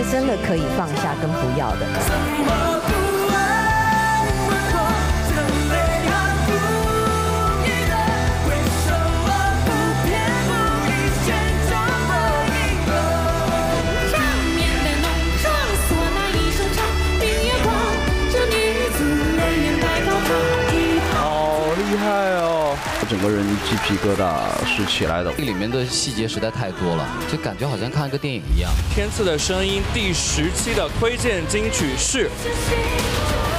真的可以放下跟不要的。 厉害哦！整个人鸡皮疙瘩是起来的。 这里面的细节实在太多了，就感觉好像看一个电影一样。 天赐的声音第10期的推荐金曲是。